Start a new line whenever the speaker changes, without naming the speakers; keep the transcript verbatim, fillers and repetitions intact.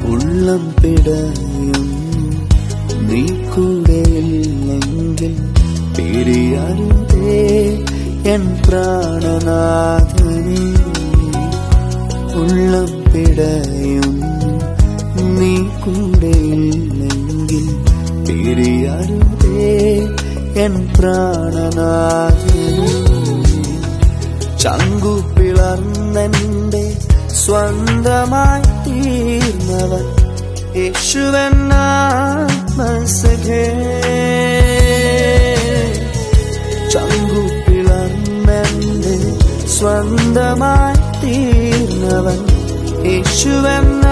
ഉള്ളം പിടയും നീ കൂടെയില്ലെങ്കിൽ പിരിയരുതേ എൻ പ്രാണനാഥനേ. ഉള്ളം പിടയും നീ കൂടെയില്ലെങ്കിൽ പിരിയരുതേ എൻ പ്രാണനാഥനേ. ചങ്കു പിളർന്നെന്റെ സ്വന്തമായി തീർന്നവൻ യേശുവെന്നാത്മസഖേ. ചങ്കു പിളർന്നെന്റെ സ്വന്തമായി തീർന്നവൻ യേശുവെന്ന